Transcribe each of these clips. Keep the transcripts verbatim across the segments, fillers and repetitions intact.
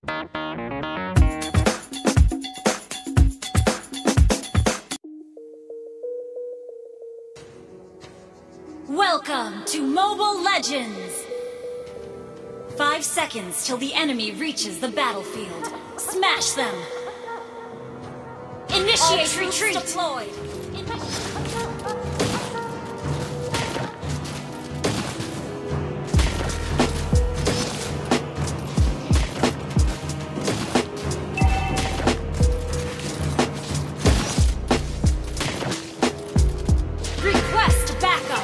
Welcome to Mobile Legends! Five seconds till the enemy reaches the battlefield. Smash them! Initiate retreat! Deployed. Request backup!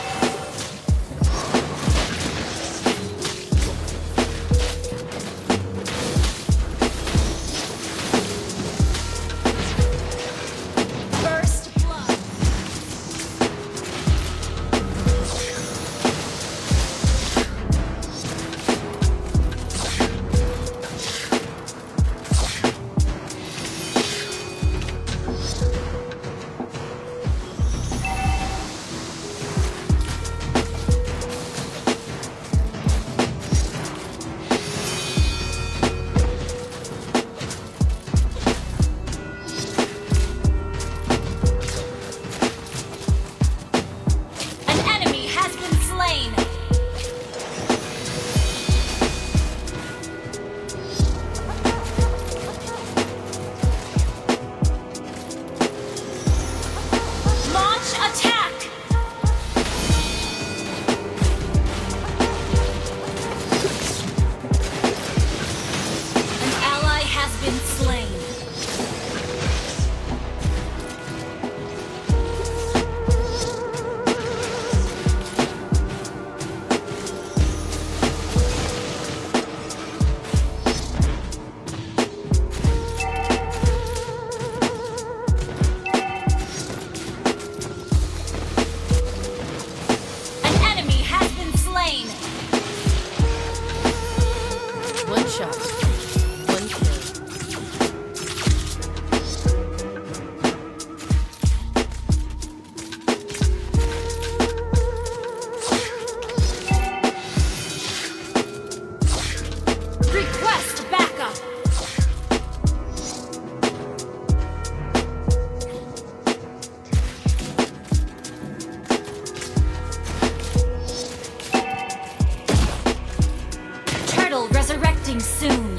Resurrecting soon.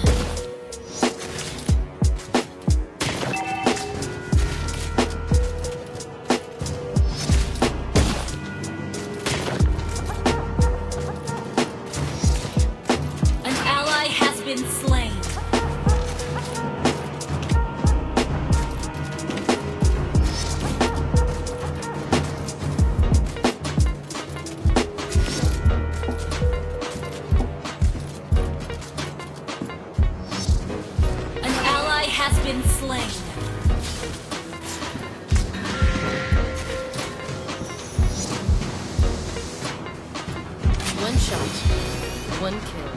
An ally has been slain. Has been slain. One shot, one kill.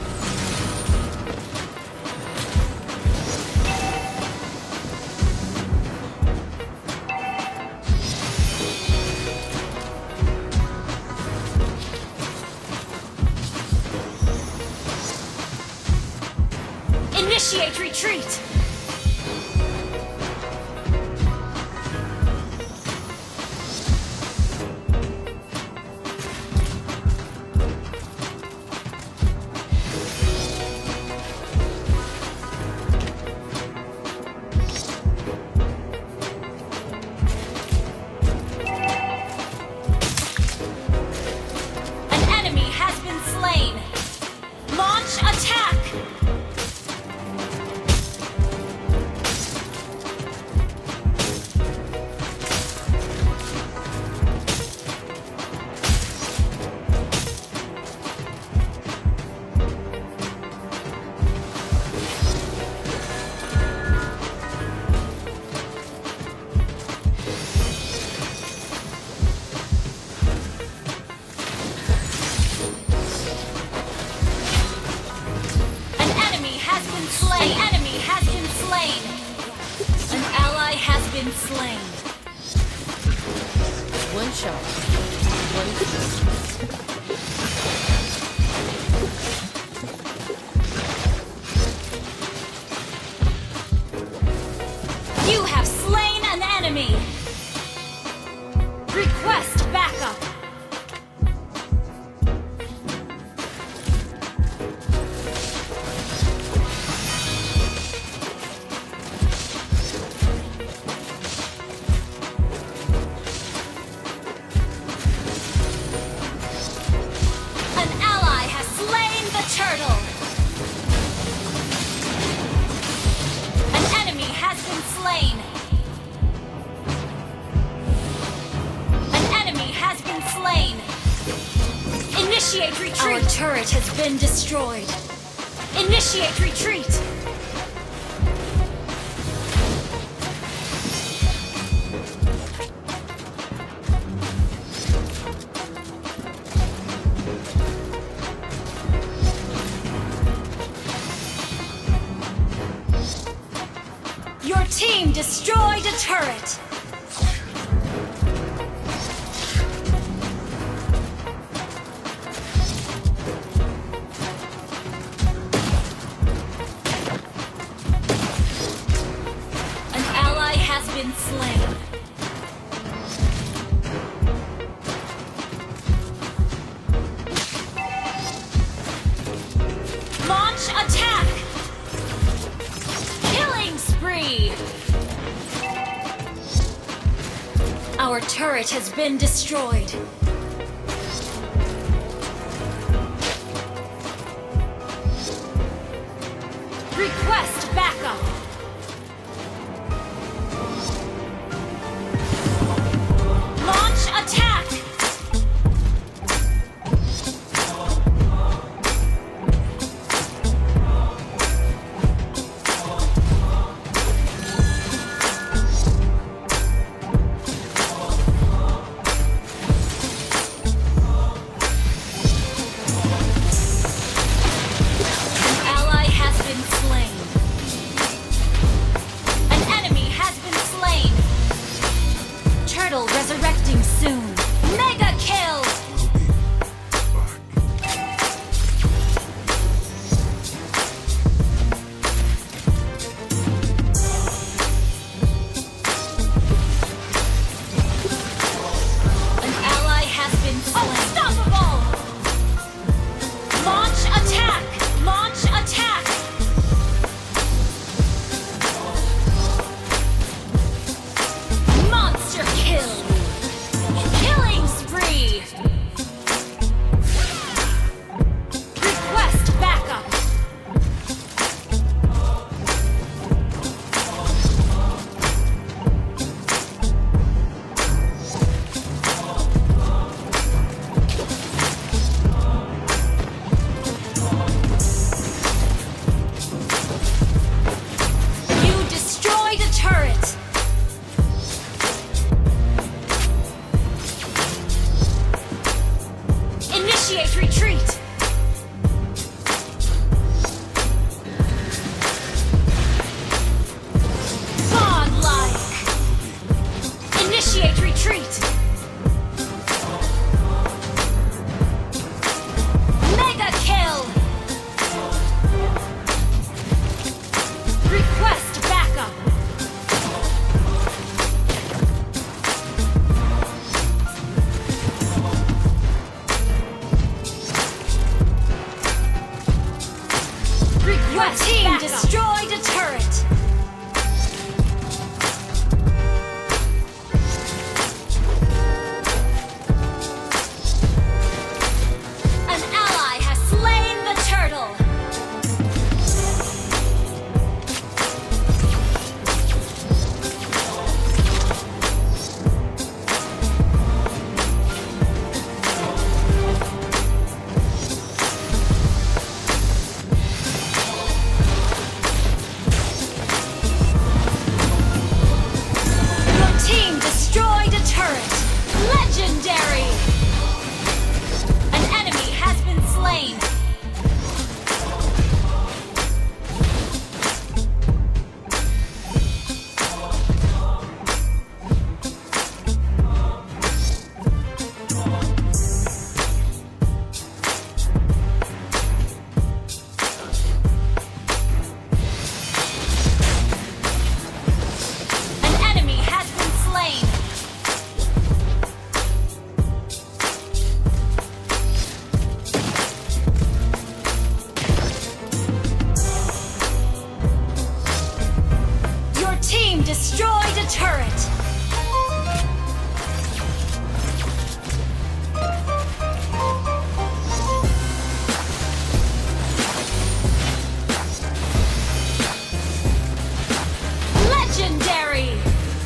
Initiate retreat! been slain. One shot. One kill. You have slain an enemy! Request backup! An ally has slain the turtle! An enemy has been slain! An enemy has been slain! Initiate retreat! Our turret has been destroyed! Initiate retreat! Your team destroyed a turret! An ally has been slain. Launch attack! Killing spree! Our turret has been destroyed. Request backup! Launch attack! Resurrecting soon. Mega kill! An ally has been slain. Unstoppable! Launch attack! Launch attack! Monster kill! Killing spree! Request backup! You destroyed a turret! Initiate retreat! Godlike! Initiate retreat! Mega kill! Request backup! Your team destroyed a turret! An ally has slain the turtle! turret! Legendary!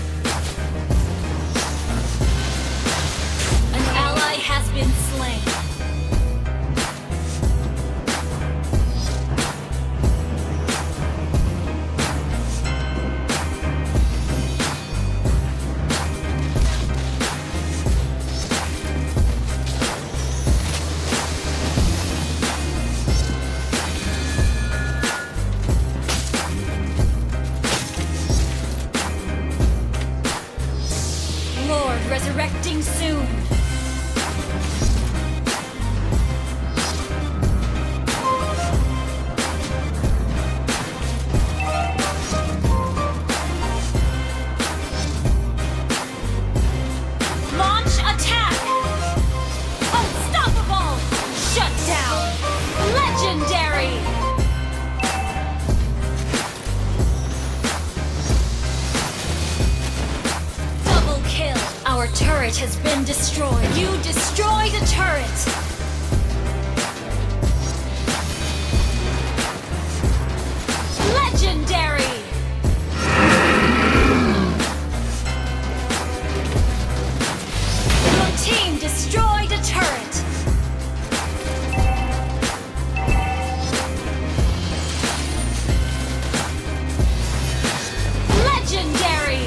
An ally has been slain. Lord resurrecting soon. Launch attack! Unstoppable! Shut down! Legendary! Double kill! Our turret has been destroyed. You destroyed a turret! Legendary! Your team destroyed a turret! Legendary!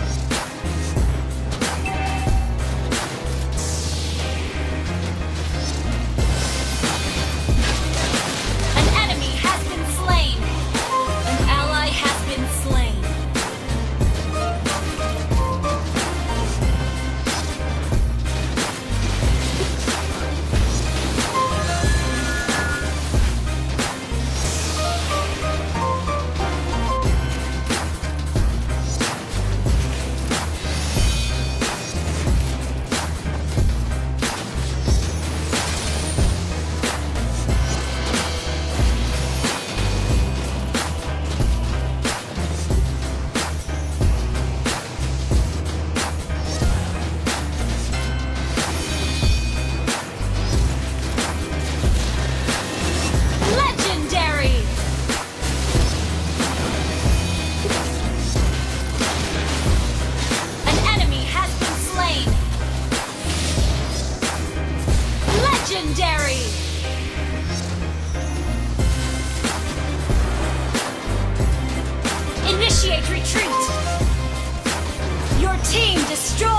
An enemy has been slain! An ally has been slain! Legendary! An enemy has been slain! Legendary! Initiate retreat! Your team destroyed